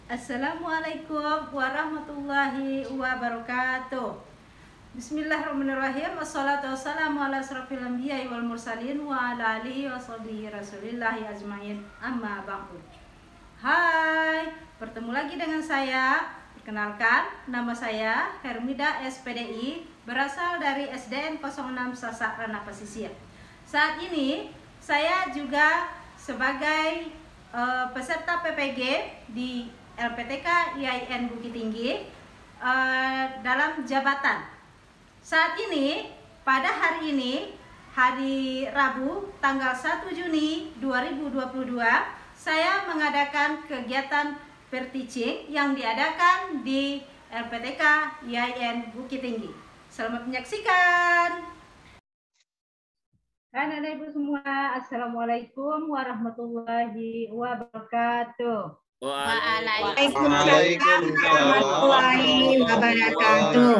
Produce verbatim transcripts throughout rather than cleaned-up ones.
Assalamualaikum warahmatullahi wabarakatuh. Bismillahirrahmanirrahim. Wassalatu wassalamu ala asrofil anbiya'i wal mursalin wa ala alihi wa sahbihi rasulillahi ajmain. Amma ba'du. Hai, bertemu lagi dengan saya. Perkenalkan, nama saya Hermida S P D I, berasal dari S D N nol enam Sasak Ranah Pesisir. Saat ini saya juga sebagai uh, peserta P P G di L P T K I A I N Bukit Tinggi uh, dalam jabatan. Saat ini, pada hari ini, hari Rabu, tanggal satu Juni dua ribu dua puluh dua, saya mengadakan kegiatan peer teaching yang diadakan di L P T K I A I N Bukit Tinggi. Selamat menyaksikan. Hai Anak Ibu semua, Assalamualaikum warahmatullahi wabarakatuh. Waalaikumsalam warahmatullahi wabarakatuh.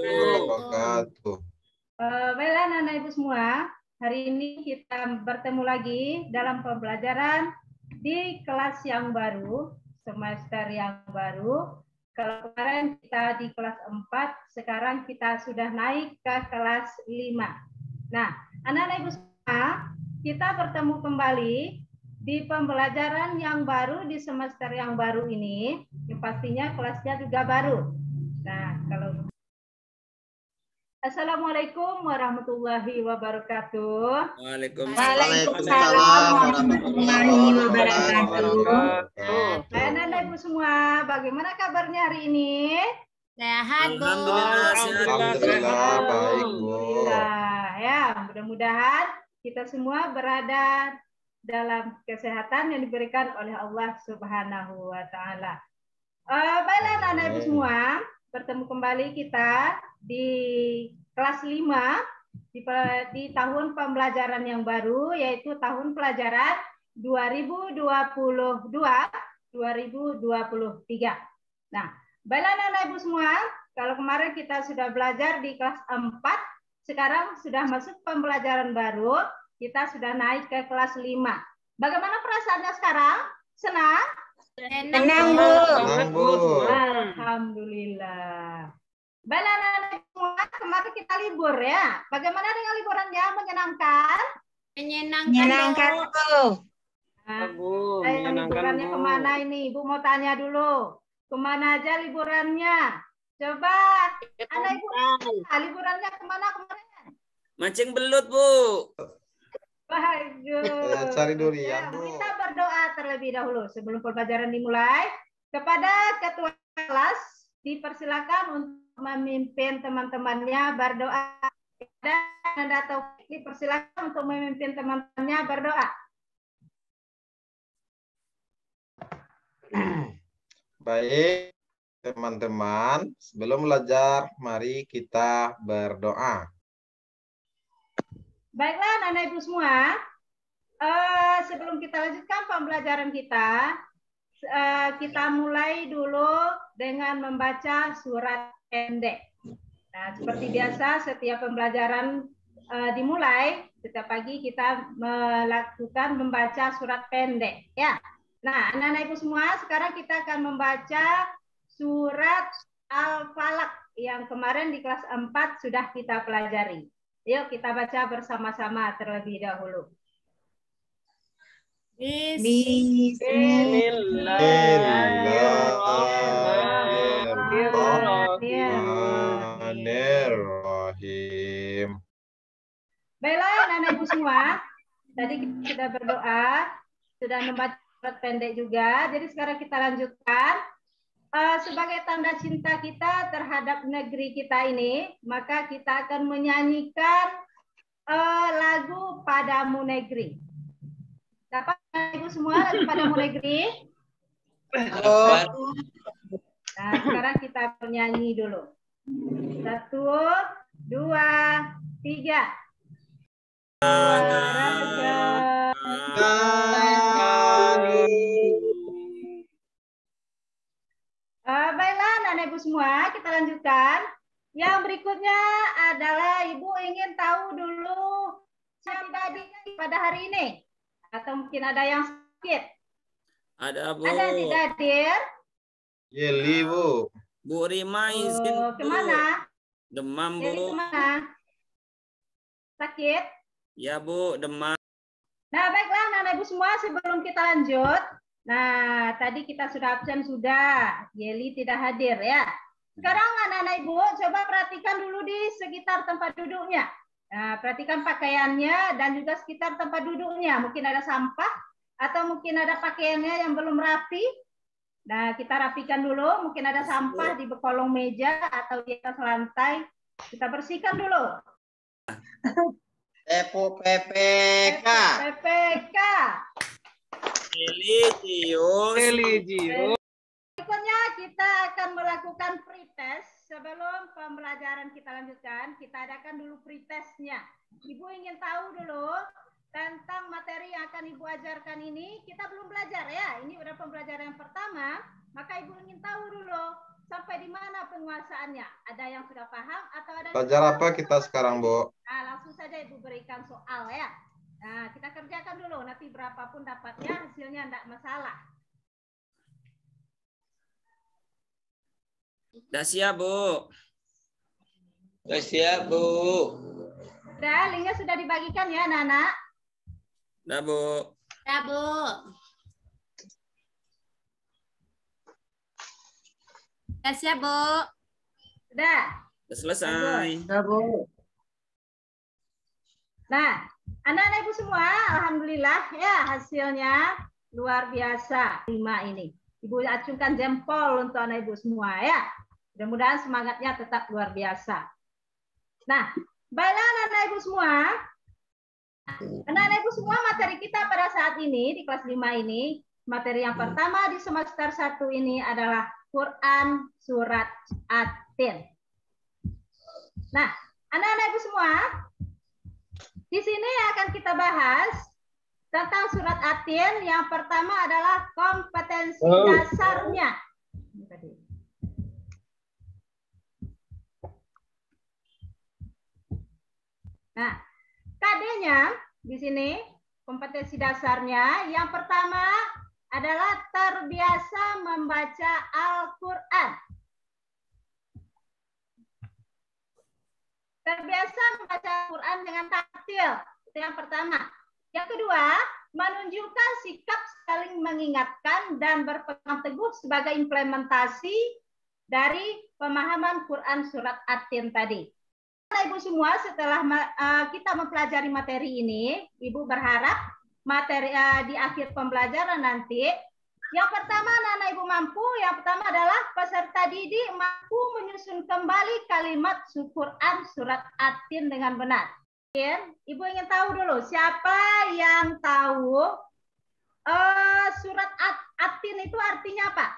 Uh, baiklah Anak Ibu semua, hari ini kita bertemu lagi dalam pembelajaran di kelas yang baru, semester yang baru. Kalau kemarin kita di kelas empat, sekarang kita sudah naik ke kelas lima. Nah, Anak-anak Ibu semua, kita bertemu kembali di pembelajaran yang baru di semester yang baru ini, yang pastinya kelasnya juga baru. Nah, kalau Assalamualaikum warahmatullahi wabarakatuh. Waalaikumsalam warahmatullahi wabarakatuh. Anak-anak Ibu semua, bagaimana kabarnya hari ini? Sehat, Bu. Alhamdulillah, Alhamdulillah, baik, Bu. Alhamdulillah. Ya, mudah-mudahan kita semua berada dalam kesehatan yang diberikan oleh Allah Subhanahu wa taala. Uh, baiklah Anak Ibu semua, bertemu kembali kita di kelas lima di, di tahun pembelajaran yang baru, yaitu tahun pelajaran dua ribu dua puluh dua dua ribu dua puluh tiga. Nah, baiklah Anak Ibu semua, kalau kemarin kita sudah belajar di kelas empat, sekarang sudah masuk pembelajaran baru. Kita sudah naik ke kelas lima. Bagaimana perasaannya sekarang? Senang? Senang, Bu. Senang, Bu. Alhamdulillah. Baiklah anak-anak semua, kemarin kita libur ya. Bagaimana dengan liburannya? Menyenangkan? Menyenangkan, menyenangkan Bu. Nah, Bu, eh, liburannya Bu. Kemana ini? Ibu mau tanya dulu. Kemana aja liburannya? Coba, anak ibu, liburannya kemana kemarin? Mancing belut, Bu. Bagus. Cari durian, Ya, Bu. kita berdoa terlebih dahulu sebelum pembelajaran dimulai. Kepada ketua kelas dipersilakan untuk memimpin teman-temannya berdoa. Dan Anda Taufik dipersilakan untuk memimpin teman-temannya berdoa. Baik, teman-teman, sebelum belajar, mari kita berdoa. Baiklah, Anak Ibu semua, uh, sebelum kita lanjutkan pembelajaran kita, uh, kita mulai dulu dengan membaca surat pendek. Nah, seperti biasa, setiap pembelajaran uh, dimulai, setiap pagi kita melakukan membaca surat pendek. Ya. Nah, Anak-anak Ibu semua, sekarang kita akan membaca surat Al-Falaq yang kemarin di kelas empat sudah kita pelajari. Yuk kita baca bersama-sama terlebih dahulu. Bismillahirrahmanirrahim. Baiklah anak-anak ibu semua, tadi kita sudah berdoa, sudah membaca surat pendek juga. Jadi sekarang kita lanjutkan. Uh, sebagai tanda cinta kita terhadap negeri kita ini, maka kita akan menyanyikan uh, lagu Padamu Negeri. Dapat ibu semua lagu Padamu Negeri? Nah, sekarang kita bernyanyi dulu. Satu, dua, tiga. Olahraga. Uh, baiklah, anak ibu semua, kita lanjutkan. Yang berikutnya adalah ibu ingin tahu dulu siapa tadi pada hari ini, atau mungkin ada yang sakit. Ada, Bu. Ada yang tidak hadir? Yeli, Bu. Bu Rima izin, Oh, Bu. kemana? Demam, Jadi Bu. kemana? Sakit? Ya, Bu, demam. Nah, baiklah anak-anak ibu semua, sebelum kita lanjut. Nah, tadi kita sudah absen sudah. Yeli tidak hadir ya. Sekarang anak-anak ibu coba perhatikan dulu di sekitar tempat duduknya. Nah, perhatikan pakaiannya dan juga sekitar tempat duduknya. Mungkin ada sampah atau mungkin ada pakaiannya yang belum rapi. Nah, kita rapikan dulu. Mungkin ada sampah di kolong meja atau di atas lantai. Kita bersihkan dulu. Tepu P P K. P P K. Religius. Religius. Berikutnya kita akan melakukan pretest. Sebelum pembelajaran kita lanjutkan, kita adakan dulu pretestnya. Ibu ingin tahu dulu tentang materi yang akan Ibu ajarkan ini. Kita belum belajar ya, ini udah pembelajaran yang pertama. Maka Ibu ingin tahu dulu sampai di mana penguasaannya. Ada yang sudah paham atau ada yang Belajar apa kita sekarang, Bu? Nah, langsung saja Ibu berikan soal ya. Nah, kita kerjakan dulu. Nanti berapapun dapatnya, hasilnya tidak masalah. Sudah siap, Bu. Sudah siap, Bu. Sudah, linknya sudah dibagikan ya, anak-anak. Sudah, Bu. Ya, Bu. Ya, siap, Bu. Sudah. Sudah selesai. Sudah, Bu. Nah, anak-anak ibu semua, alhamdulillah ya hasilnya luar biasa lima ini. Ibu acungkan jempol untuk anak ibu semua ya. Mudah-mudahan semangatnya tetap luar biasa. Nah, baiklah anak-anak ibu semua. Anak-anak ibu semua, materi kita pada saat ini di kelas lima ini, materi yang pertama di semester satu ini adalah Quran Surat At-Tin. Nah, anak-anak ibu semua, di sini akan kita bahas tentang surat At-Tin. Yang pertama adalah kompetensi Oh. dasarnya. Nah, K D-nya di sini kompetensi dasarnya yang pertama adalah terbiasa membaca Al-Qur'an. Terbiasa membaca Al-Qur'an dengan tartil. Itu yang pertama. Yang kedua, menunjukkan sikap saling mengingatkan dan berpegang teguh sebagai implementasi dari pemahaman Quran surat At-Tin tadi. Ibu semua, setelah uh, kita mempelajari materi ini, Ibu berharap materi uh, di akhir pembelajaran nanti, yang pertama anak-anak Ibu mampu, yang pertama adalah peserta didik mampu menyusun kembali kalimat Quran surat At-Tin dengan benar. Ibu ingin tahu dulu, siapa yang tahu uh, surat At-Tin itu artinya apa?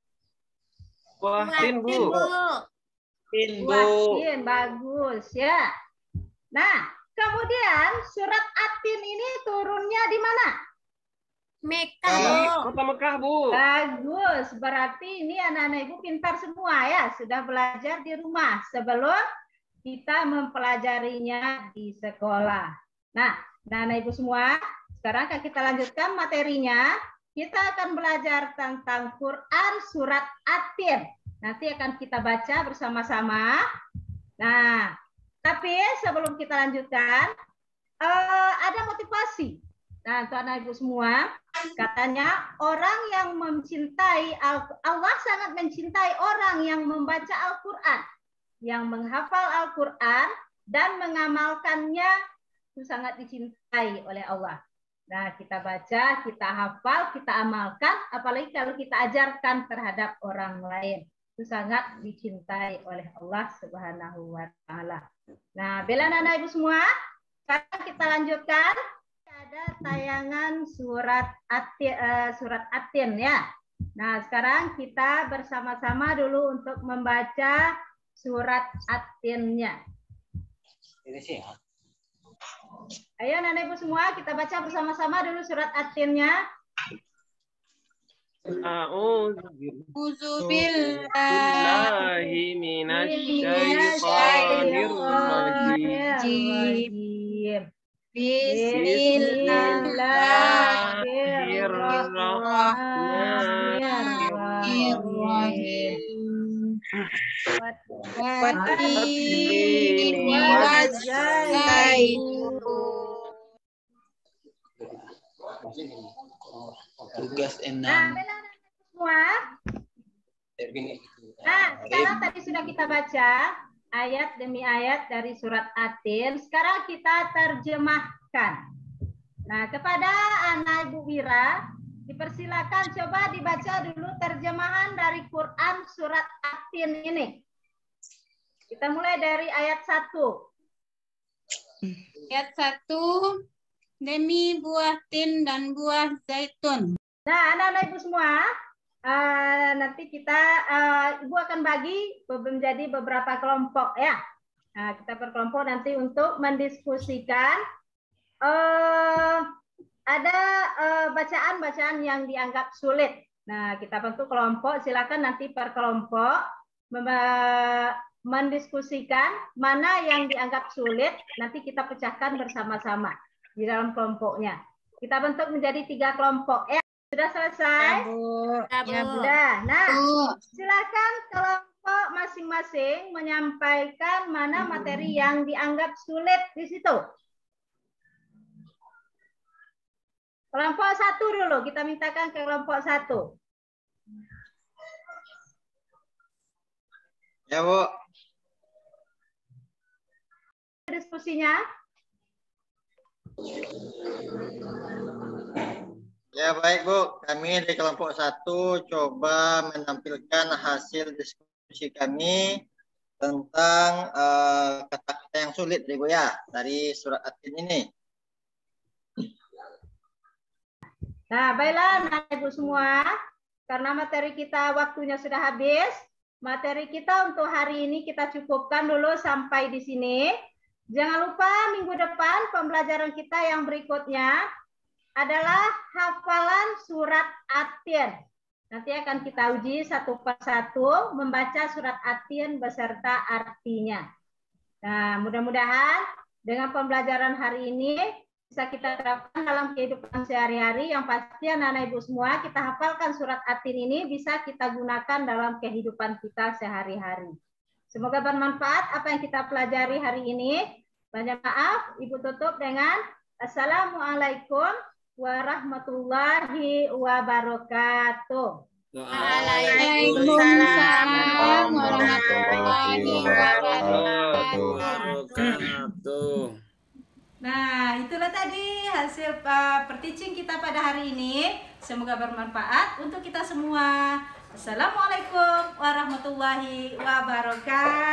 Wahtin, Bu. Tin, Bu. Wahtin, bagus ya. Nah, kemudian surat At-Tin ini turunnya di mana? Mekah, Di Bu. Kota Mekah, Bu. Bagus, berarti ini anak-anak Ibu pintar semua ya, sudah belajar di rumah sebelum kita mempelajarinya di sekolah. Nah, anak-anak Ibu semua, sekarang akan kita lanjutkan materinya. Kita akan belajar tentang Quran surat At-Tin. Nanti akan kita baca bersama-sama. Nah, tapi sebelum kita lanjutkan, uh, ada motivasi. Nah, untuk anak ibu semua, katanya orang yang mencintai Allah sangat mencintai orang yang membaca Al-Quran, yang menghafal Al-Quran dan mengamalkannya itu sangat dicintai oleh Allah. Nah, kita baca, kita hafal, kita amalkan, apalagi kalau kita ajarkan terhadap orang lain. Itu sangat dicintai oleh Allah Subhanahu wa taala. Nah, bela anak ibu semua, sekarang kita lanjutkan. Ada tayangan surat At-Tin, uh, surat At-Tin ya. Nah, sekarang kita bersama-sama dulu untuk membaca surat At-Tin-nya. Ini sih ya. Ayo anak ibu semua, kita baca bersama-sama dulu surat At-Tin-nya. A'udzu billahi minasyaitonir rajim. Bismillahirrahmanirrahim. Watini wazaitun. Tugas Nah, enam. Bella dan semua. Nah, sekarang tadi sudah kita baca ayat demi ayat dari surat At-Tin. Sekarang kita terjemahkan. Nah, kepada anak Ibu Wira, dipersilakan coba dibaca dulu terjemahan dari Quran surat At-Tin ini. Kita mulai dari ayat satu. Ayat satu. Demi buah tin dan buah zaitun. Nah, anak-anak Ibu semua, uh, nanti kita, uh, Ibu akan bagi menjadi beberapa kelompok ya. Nah, kita berkelompok nanti untuk mendiskusikan uh, ada bacaan-bacaan uh, yang dianggap sulit. Nah, kita bentuk kelompok, silakan nanti per kelompok mendiskusikan mana yang dianggap sulit, nanti kita pecahkan bersama-sama di dalam kelompoknya. Kita bentuk menjadi tiga kelompok ya. Sudah selesai? Ya, Bu. Sudah. Nah, silakan kelompok masing-masing menyampaikan mana materi yang dianggap sulit di situ. Kelompok satu dulu, kita mintakan ke kelompok satu. Ya, Bu. Diskusinya. Ya baik Bu, kami di kelompok satu coba menampilkan hasil diskusi kami tentang kata-kata uh, yang sulit Bu ya dari surat At-Tin ini. Nah, baiklah nah, Ibu semua, karena materi kita waktunya sudah habis, materi kita untuk hari ini kita cukupkan dulu sampai di sini. Jangan lupa minggu depan pembelajaran kita yang berikutnya adalah hafalan surat At-Tin. Nanti akan kita uji satu persatu membaca surat At-Tin beserta artinya. Nah, mudah-mudahan dengan pembelajaran hari ini bisa kita terapkan dalam kehidupan sehari-hari. Yang pasti anak-anak Ibu semua kita hafalkan surat At-Tin ini bisa kita gunakan dalam kehidupan kita sehari-hari. Semoga bermanfaat apa yang kita pelajari hari ini. Banyak maaf, Ibu tutup dengan Assalamualaikum warahmatullahi wabarakatuh. Waalaikumsalam warahmatullahi wabarakatuh. Nah, itulah tadi hasil uh, perteaching kita pada hari ini. Semoga bermanfaat untuk kita semua. Assalamualaikum warahmatullahi wabarakatuh.